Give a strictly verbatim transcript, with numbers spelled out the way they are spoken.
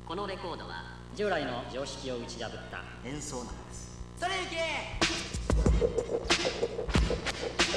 このレコードは従来の常識を打ち破った演奏なのです。 それゆき